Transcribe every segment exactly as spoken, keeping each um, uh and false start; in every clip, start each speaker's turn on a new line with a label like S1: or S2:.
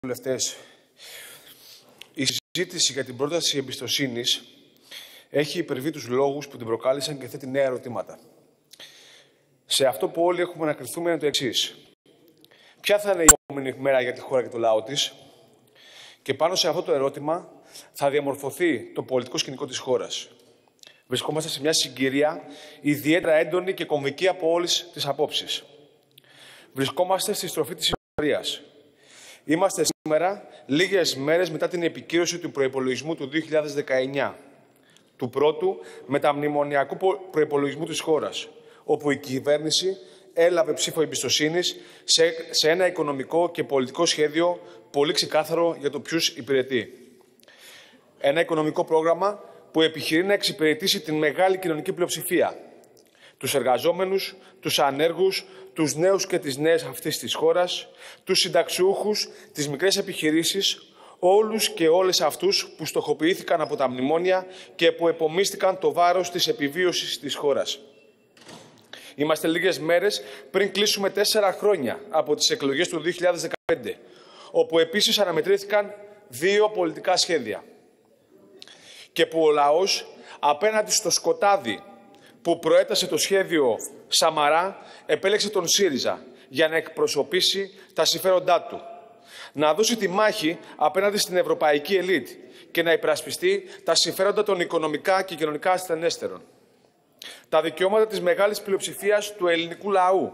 S1: Βουλευτές, η συζήτηση για την πρόταση εμπιστοσύνης έχει υπερβεί τους λόγους που την προκάλεσαν και θέτει νέα ερωτήματα. Σε αυτό που όλοι έχουμε να κριθούμε είναι το εξής. Ποια θα είναι η επόμενη μέρα για τη χώρα και το λαό της? Και πάνω σε αυτό το ερώτημα θα διαμορφωθεί το πολιτικό σκηνικό της χώρας. Βρισκόμαστε σε μια συγκυρία ιδιαίτερα έντονη και κομβική από όλες τις απόψεις. Βρισκόμαστε στη στροφή της ιστορίας. Είμαστε σήμερα λίγες μέρες μετά την επικύρωση του προϋπολογισμού του δύο χιλιάδες δεκαεννιά, του πρώτου μεταμνημονιακού προϋπολογισμού της χώρας, όπου η κυβέρνηση έλαβε ψήφο εμπιστοσύνης σε, σε ένα οικονομικό και πολιτικό σχέδιο πολύ ξεκάθαρο για το ποιους υπηρετεί. Ένα οικονομικό πρόγραμμα που επιχειρεί να εξυπηρετήσει την μεγάλη κοινωνική πλειοψηφία, τους εργαζόμενους, τους ανέργους, τους νέους και τις νέες αυτής της χώρας, τους συνταξιούχους, τις μικρές επιχειρήσεις, όλους και όλες αυτούς που στοχοποιήθηκαν από τα μνημόνια και που επομίστηκαν το βάρος της επιβίωσης της χώρας. Είμαστε λίγες μέρες πριν κλείσουμε τέσσερα χρόνια από τις εκλογές του δύο χιλιάδες δεκαπέντε, όπου επίσης αναμετρήθηκαν δύο πολιτικά σχέδια και που ο λαός απέναντι στο σκοτάδι που προέτασε το σχέδιο Σαμαρά, επέλεξε τον ΣΥΡΙΖΑ για να εκπροσωπήσει τα συμφέροντά του. Να δώσει τη μάχη απέναντι στην ευρωπαϊκή ελίτ και να υπερασπιστεί τα συμφέροντα των οικονομικά και κοινωνικά ασθενέστερων. Τα δικαιώματα της μεγάλης πλειοψηφίας του ελληνικού λαού,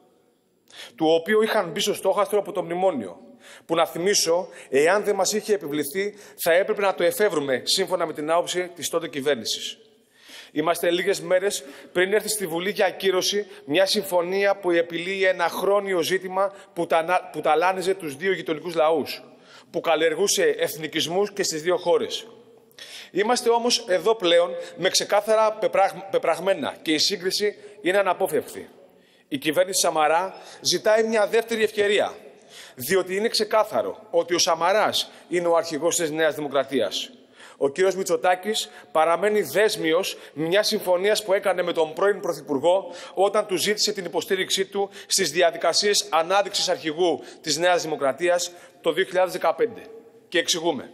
S1: του οποίου είχαν μπει στο στόχαστρο από το μνημόνιο, που να θυμίσω, εάν δεν μας είχε επιβληθεί, θα έπρεπε να το εφεύρουμε σύμφωνα με την άποψη της τότε κυβέρνησης. Είμαστε λίγες μέρες πριν έρθει στη Βουλή για ακύρωση μια συμφωνία που επιλύει ένα χρόνιο ζήτημα που, τα, που ταλάνιζε τους δύο γειτονικούς λαούς, που καλλιεργούσε εθνικισμούς και στις δύο χώρες. Είμαστε όμως εδώ πλέον με ξεκάθαρα πεπραγ, πεπραγμένα και η σύγκριση είναι αναπόφευκτη. Η κυβέρνηση Σαμαρά ζητάει μια δεύτερη ευκαιρία, διότι είναι ξεκάθαρο ότι ο Σαμαράς είναι ο αρχηγός της Νέας Δημοκρατίας. Ο κύριος Μητσοτάκης παραμένει δέσμιος μιας συμφωνίας που έκανε με τον πρώην Πρωθυπουργό όταν του ζήτησε την υποστήριξή του στις διαδικασίες ανάδειξης αρχηγού της Νέας Δημοκρατίας το δύο χιλιάδες δεκαπέντε. Και εξηγούμε.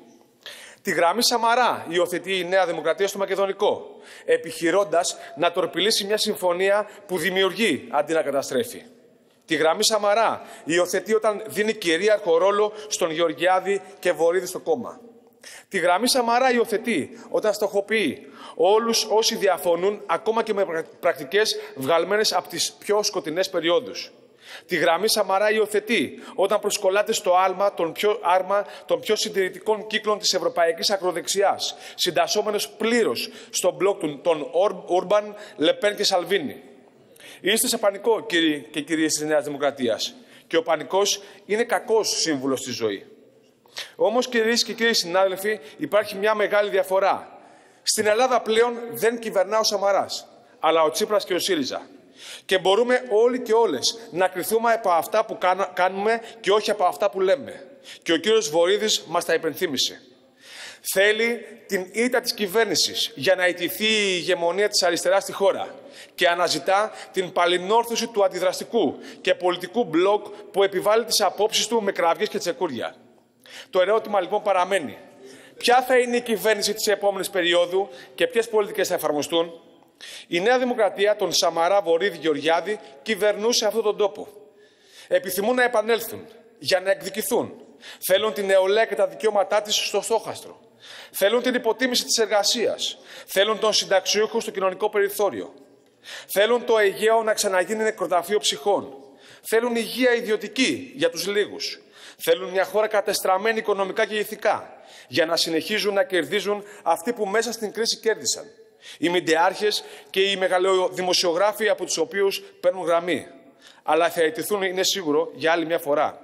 S1: Τη γραμμή Σαμαρά υιοθετεί η Νέα Δημοκρατία στο Μακεδονικό, επιχειρώντας να τορπιλήσει μια συμφωνία που δημιουργεί αντί να καταστρέφει. Τη γραμμή Σαμαρά υιοθετεί όταν δίνει κυρίαρχο ρόλο στον Γεωργιάδη και Βορίδη στο κόμμα. Τη γραμμή Σαμαρά υιοθετεί όταν στοχοποιεί όλους όσοι διαφωνούν, ακόμα και με πρακτικές βγαλμένες από τις πιο σκοτεινές περιόδους. Τη γραμμή Σαμαρά υιοθετεί όταν προσκολάται στο άλμα των πιο, άρμα των πιο συντηρητικών κύκλων της ευρωπαϊκής ακροδεξιάς, συντασσόμενος πλήρως στον μπλοκ των Όρμπαν, Λεπέν και Σαλβίνη. Είστε σε πανικό, κύριοι και κυρίες της Νέας Δημοκρατίας, και ο πανικός είναι κακός σύμβουλος στη ζωή. Όμως, κυρίες και κύριοι συνάδελφοι, υπάρχει μια μεγάλη διαφορά. Στην Ελλάδα πλέον δεν κυβερνά ο Σαμαράς, αλλά ο Τσίπρας και ο ΣΥΡΙΖΑ. Και μπορούμε όλοι και όλες να κριθούμε από αυτά που κάνουμε και όχι από αυτά που λέμε. Και ο κύριος Βορίδης μας τα υπενθύμησε. Θέλει την ήττα της κυβέρνησης για να ιτηθεί η ηγεμονία της αριστεράς στη χώρα και αναζητά την παλινόρθωση του αντιδραστικού και πολιτικού μπλοκ που επιβάλλει τις απόψεις του με κραυγές και τσεκούρια. Το ερώτημα λοιπόν παραμένει. Ποια θα είναι η κυβέρνηση της επόμενης περίοδου και ποιες πολιτικές θα εφαρμοστούν? Η Νέα Δημοκρατία, τον Σαμαρά, Βορίδη, Γεωργιάδη, κυβερνούσε αυτόν τον τόπο. Επιθυμούν να επανέλθουν για να εκδικηθούν. Θέλουν την νεολαία και τα δικαιώματά της στο στόχαστρο. Θέλουν την υποτίμηση της εργασίας. Θέλουν τον συνταξιούχο στο κοινωνικό περιθώριο. Θέλουν το Αιγαίο να ξαναγίνει νεκροταφείο ψυχών. Θέλουν υγεία ιδιωτική για τους λίγους. Θέλουν μια χώρα κατεστραμμένη οικονομικά και ηθικά, για να συνεχίζουν να κερδίζουν αυτοί που μέσα στην κρίση κέρδισαν. Οι μηντεάρχες και οι μεγαλοδημοσιογράφοι από τους οποίους παίρνουν γραμμή. Αλλά θα αιτηθούν, είναι σίγουρο, για άλλη μια φορά.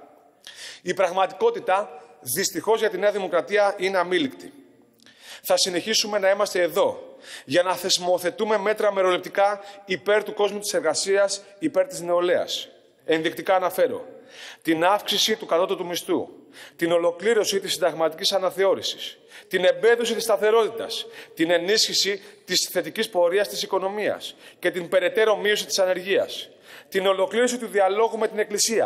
S1: Η πραγματικότητα, δυστυχώς για τη Νέα Δημοκρατία, είναι αμήλικτη. Θα συνεχίσουμε να είμαστε εδώ, για να θεσμοθετούμε μέτρα μεροληπτικά υπέρ του κόσμου της εργασίας, υπέρ της νεολαίας. Ενδεικτικά αναφέρω την αύξηση του κατώτατου μισθού, την ολοκλήρωση της συνταγματικής αναθεώρησης, την εμπέδωση της σταθερότητας, την ενίσχυση της θετικής πορείας της οικονομίας και την περαιτέρω μείωση της ανεργίας, την ολοκλήρωση του διαλόγου με την Εκκλησία,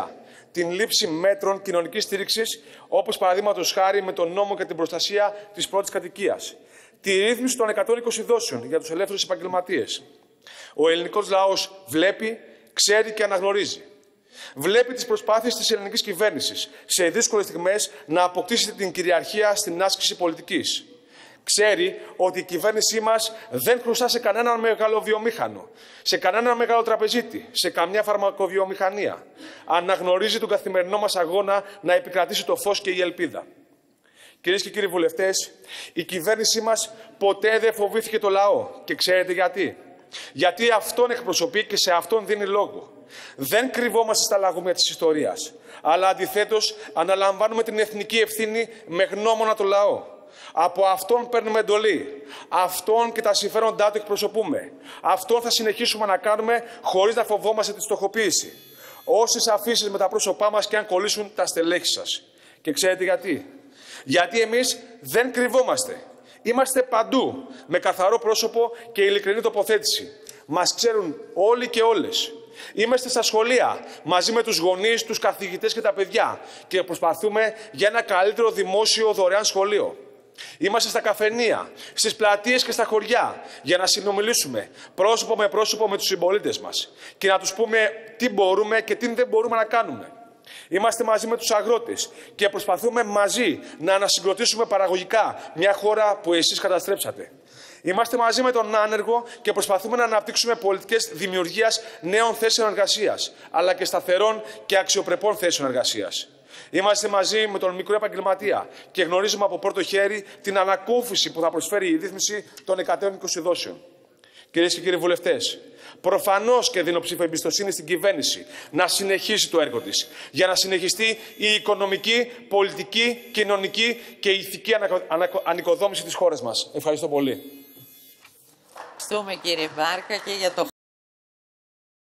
S1: την λήψη μέτρων κοινωνικής στήριξης, όπως παραδείγματος χάρη με τον νόμο για την προστασία της πρώτης κατοικίας, τη ρύθμιση των εκατόν είκοσι δόσεων για τους ελεύθερους επαγγελματίες. Ο ελληνικός λαός βλέπει, ξέρει και αναγνωρίζει. Βλέπει τις προσπάθειες της ελληνικής κυβέρνησης σε δύσκολες στιγμές να αποκτήσει την κυριαρχία στην άσκηση πολιτικής. Ξέρει ότι η κυβέρνησή μας δεν χρωστά σε κανέναν μεγάλο βιομήχανο, σε κανέναν μεγάλο τραπεζίτη, σε καμιά φαρμακοβιομηχανία. Αναγνωρίζει τον καθημερινό μας αγώνα να επικρατήσει το φως και η ελπίδα. Κυρίες και κύριοι βουλευτές, η κυβέρνησή μας ποτέ δεν φοβήθηκε το λαό. Και ξέρετε γιατί. Γιατί αυτόν εκπροσωπεί και σε αυτόν δίνει λόγο. Δεν κρυβόμαστε στα λαγούμια της ιστορίας, αλλά αντιθέτως αναλαμβάνουμε την εθνική ευθύνη με γνώμονα το λαό. Από αυτόν παίρνουμε εντολή. Αυτόν και τα συμφέροντά του εκπροσωπούμε. Αυτόν θα συνεχίσουμε να κάνουμε χωρίς να φοβόμαστε τη στοχοποίηση. Όσες αφήσεις με τα πρόσωπά μας και αν κολλήσουν τα στελέχη σας. Και ξέρετε γιατί. Γιατί εμείς δεν κρυβόμαστε. Είμαστε παντού, με καθαρό πρόσωπο και ειλικρινή τοποθέτηση. Μας ξέρουν όλοι και όλες. Είμαστε στα σχολεία, μαζί με τους γονείς, τους καθηγητές και τα παιδιά και προσπαθούμε για ένα καλύτερο δημόσιο δωρεάν σχολείο. Είμαστε στα καφενεία, στις πλατείες και στα χωριά για να συνομιλήσουμε πρόσωπο με πρόσωπο με τους συμπολίτες μας και να τους πούμε τι μπορούμε και τι δεν μπορούμε να κάνουμε. Είμαστε μαζί με τους αγρότες και προσπαθούμε μαζί να ανασυγκροτήσουμε παραγωγικά μια χώρα που εσείς καταστρέψατε. Είμαστε μαζί με τον άνεργο και προσπαθούμε να αναπτύξουμε πολιτικές δημιουργίας νέων θέσεων εργασίας, αλλά και σταθερών και αξιοπρεπών θέσεων εργασίας. Είμαστε μαζί με τον μικρό επαγγελματία και γνωρίζουμε από πρώτο χέρι την ανακούφιση που θα προσφέρει η ρύθμιση των εκατόν είκοσι δόσεων. Κυρίες και κύριοι βουλευτές, προφανώς και δίνω ψήφο εμπιστοσύνη στην κυβέρνηση να συνεχίσει το έργο της, για να συνεχιστεί η οικονομική, πολιτική, κοινωνική και ηθική ανοικοδόμηση της χώρας μας. Ευχαριστώ πολύ.
S2: Ευχαριστούμε κύριε Βάρκα και για το